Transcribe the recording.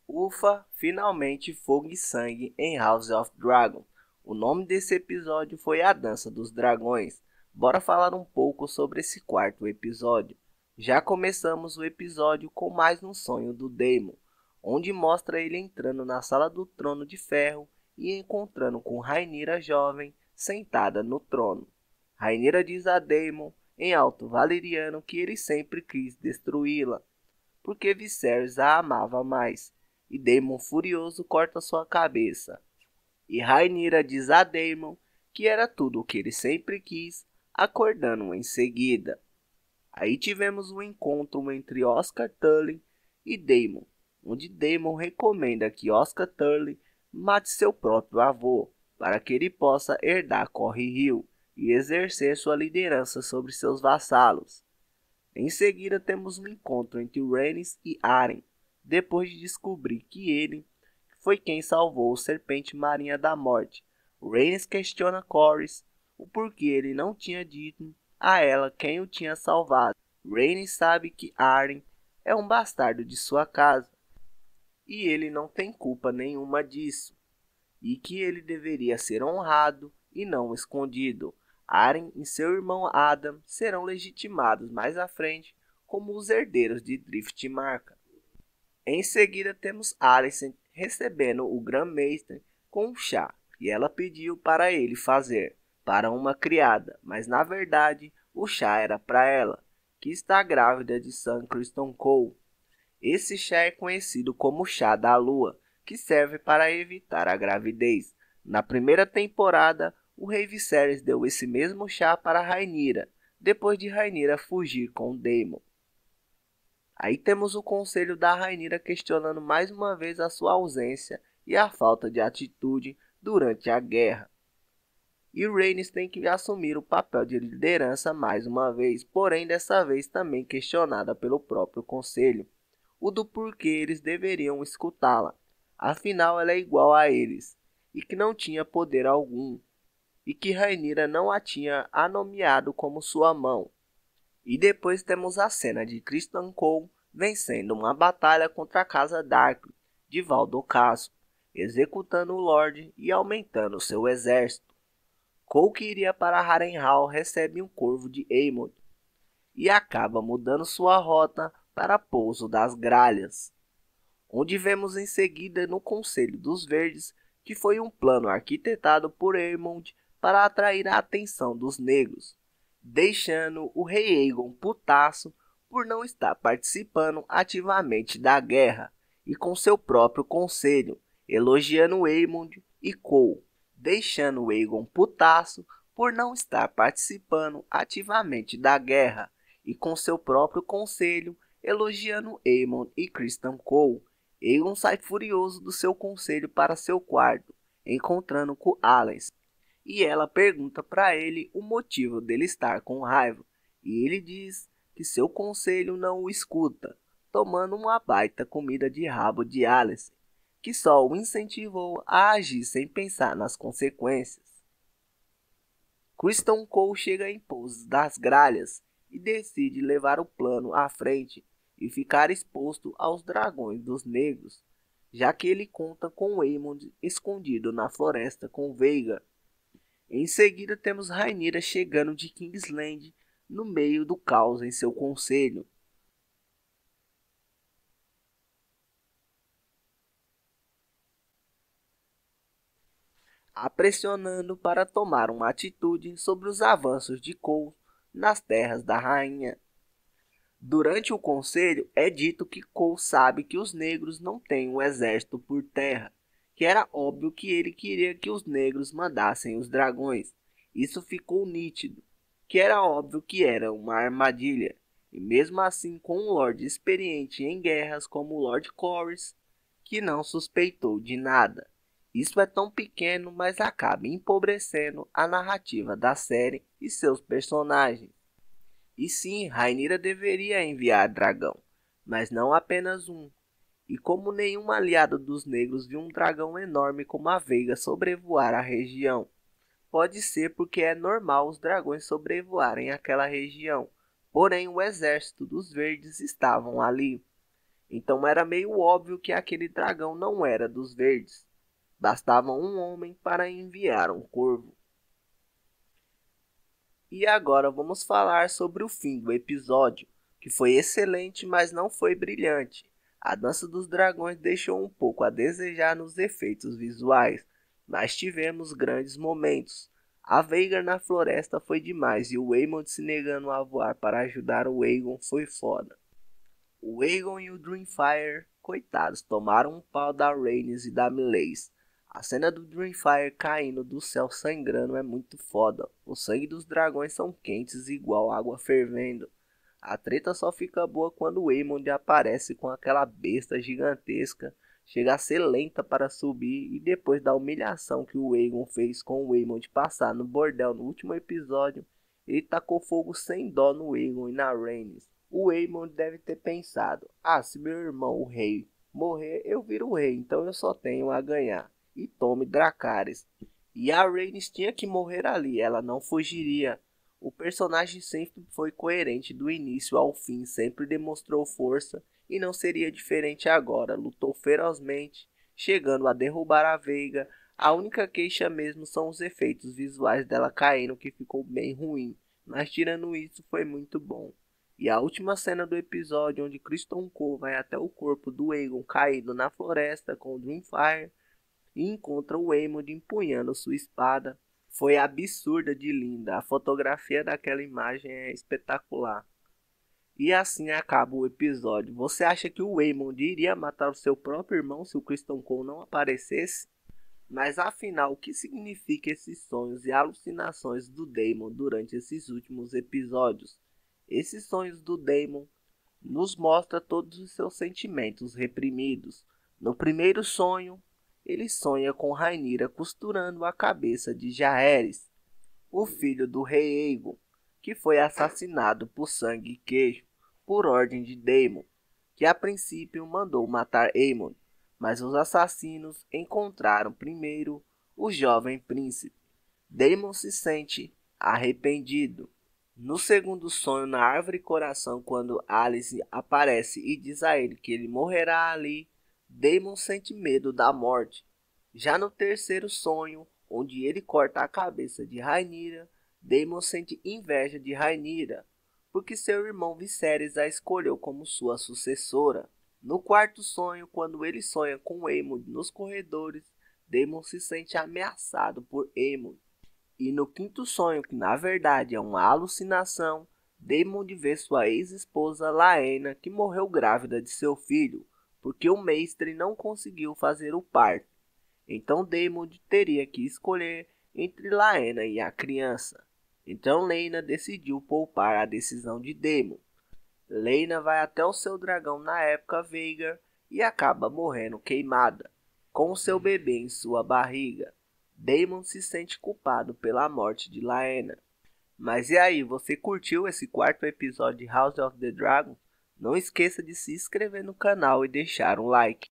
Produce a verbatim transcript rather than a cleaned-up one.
Ufa, finalmente fogo e sangue em House of Dragon. O nome desse episódio foi A Dança dos Dragões. Bora falar um pouco sobre esse quarto episódio. Já começamos o episódio com mais um sonho do Daemon, onde mostra ele entrando na sala do trono de ferro e encontrando com Rhaenyra jovem sentada no trono. Rhaenyra diz a Daemon em alto valeriano que ele sempre quis destruí-la, porque Viserys a amava mais. E Daemon furioso corta sua cabeça. E Rhaenyra diz a Daemon que era tudo o que ele sempre quis, acordando em seguida. Aí tivemos um encontro entre Oscar Tully e Daemon, onde Daemon recomenda que Oscar Tully mate seu próprio avô, para que ele possa herdar Corre Hill e exercer sua liderança sobre seus vassalos. Em seguida temos um encontro entre Rhaenys e Arryn, depois de descobrir que ele foi quem salvou o Serpente Marinha da Morte. Rhaenys questiona Corlys o porquê ele não tinha dito a ela quem o tinha salvado. Rhaenys sabe que Arryn é um bastardo de sua casa, e ele não tem culpa nenhuma disso, e que ele deveria ser honrado e não escondido. Arryn e seu irmão Adam serão legitimados mais à frente como os herdeiros de Driftmark. Em seguida temos Alicent recebendo o Grã-Mestre com um chá que ela pediu para ele fazer para uma criada, mas na verdade o chá era para ela, que está grávida de Sam Criston Cole. Esse chá é conhecido como chá da lua, que serve para evitar a gravidez. Na primeira temporada, o rei Viserys deu esse mesmo chá para Rhaenyra, depois de Rhaenyra fugir com Daemon. Aí temos o conselho da Rhaenyra questionando mais uma vez a sua ausência e a falta de atitude durante a guerra. E Rhaenys tem que assumir o papel de liderança mais uma vez, porém dessa vez também questionada pelo próprio conselho, o do porquê eles deveriam escutá-la, afinal ela é igual a eles, e que não tinha poder algum, e que Rhaenyra não a tinha anomeado como sua mão. E depois temos a cena de Criston Cole vencendo uma batalha contra a casa Dark de Val d'Ocaso, executando o Lorde e aumentando seu exército. Cole, que iria para Harrenhal, recebe um corvo de Aemond e acaba mudando sua rota para Pouso das Gralhas, onde vemos em seguida no Conselho dos Verdes que foi um plano arquitetado por Aemond para atrair a atenção dos negros, deixando o rei Aegon putaço por não estar participando ativamente da guerra, e com seu próprio conselho, elogiando Aemond e Cole, deixando Aegon putaço por não estar participando ativamente da guerra, e com seu próprio conselho, elogiando Aemond e Criston Cole. Aegon sai furioso do seu conselho para seu quarto, encontrando com Alicent, e ela pergunta para ele o motivo dele estar com raiva, e ele diz que seu conselho não o escuta, tomando uma baita comida de rabo de Alicent, que só o incentivou a agir sem pensar nas consequências. Criston Cole chega em Pouso das Gralhas e decide levar o plano à frente e ficar exposto aos dragões dos negros, já que ele conta com Aemond escondido na floresta com Veiga. Em seguida temos Rhaenyra chegando de Kingsland no meio do caos em seu conselho. A pressionando para tomar uma atitude sobre os avanços de Cole nas terras da rainha. Durante o conselho é dito que Cole sabe que os negros não têm um exército por terra, que era óbvio que ele queria que os negros mandassem os dragões. Isso ficou nítido, que era óbvio que era uma armadilha, e mesmo assim com um Lorde experiente em guerras como o Lord Corlys, que não suspeitou de nada. Isso é tão pequeno, mas acaba empobrecendo a narrativa da série e seus personagens. E sim, Rhaenyra deveria enviar dragão, mas não apenas um. E como nenhum aliado dos negros viu um dragão enorme como a Veiga sobrevoar a região, pode ser porque é normal os dragões sobrevoarem aquela região, porém o exército dos verdes estavam ali. Então era meio óbvio que aquele dragão não era dos verdes. Bastava um homem para enviar um corvo. E agora vamos falar sobre o fim do episódio, que foi excelente, mas não foi brilhante. A Dança dos Dragões deixou um pouco a desejar nos efeitos visuais, mas tivemos grandes momentos. A Veigar na floresta foi demais e o Aemond se negando a voar para ajudar o Aegon foi foda. O Aegon e o Dreamfire, coitados, tomaram um pau da Rhaenys e da Meleys. A cena do Dreamfire caindo do céu sangrando é muito foda. O sangue dos dragões são quentes igual água fervendo. A treta só fica boa quando o Aemond aparece com aquela besta gigantesca. Chega a ser lenta para subir e depois da humilhação que o Aegon fez com o Aemond passar no bordel no último episódio, ele tacou fogo sem dó no Aegon e na Rhaenys. O Aemond deve ter pensado, ah, se meu irmão, o rei, morrer, eu viro o rei, então eu só tenho a ganhar. E tome Dracarys. E a Rhaenys tinha que morrer ali, ela não fugiria. O personagem sempre foi coerente do início ao fim, sempre demonstrou força e não seria diferente agora. Lutou ferozmente, chegando a derrubar a Veiga. A única queixa mesmo são os efeitos visuais dela caindo, que ficou bem ruim, mas tirando isso foi muito bom. E a última cena do episódio, onde Criston Cole vai até o corpo do Aegon caído na floresta com o Dreamfire e encontra o Aemond empunhando sua espada, foi absurda de linda. A fotografia daquela imagem é espetacular. E assim acaba o episódio. Você acha que o Aemond iria matar o seu próprio irmão se o Criston Cole não aparecesse? Mas afinal, o que significa esses sonhos e alucinações do Daemon durante esses últimos episódios? Esses sonhos do Daemon nos mostra todos os seus sentimentos reprimidos. No primeiro sonho, ele sonha com Rhaenyra costurando a cabeça de Jaehaerys, o filho do rei Aegon, que foi assassinado por sangue e queijo por ordem de Daemon, que a princípio mandou matar Aemond, mas os assassinos encontraram primeiro o jovem príncipe. Daemon se sente arrependido. No segundo sonho, na Árvore Coração, quando Alicent aparece e diz a ele que ele morrerá ali, Daemon sente medo da morte. Já no terceiro sonho, onde ele corta a cabeça de Rhaenyra, Daemon sente inveja de Rhaenyra, porque seu irmão Viserys a escolheu como sua sucessora. No quarto sonho, quando ele sonha com Aemond nos corredores, Daemon se sente ameaçado por Aemond. E no quinto sonho, que na verdade é uma alucinação, Daemon vê sua ex-esposa Laena, que morreu grávida de seu filho, porque o mestre não conseguiu fazer o parto. Então Daemon teria que escolher entre Laena e a criança. Então Laena decidiu poupar a decisão de Daemon. Laena vai até o seu dragão na época Veigar e acaba morrendo queimada, com seu bebê em sua barriga. Daemon se sente culpado pela morte de Laena. Mas e aí, você curtiu esse quarto episódio de House of the Dragon? Não esqueça de se inscrever no canal e deixar um like.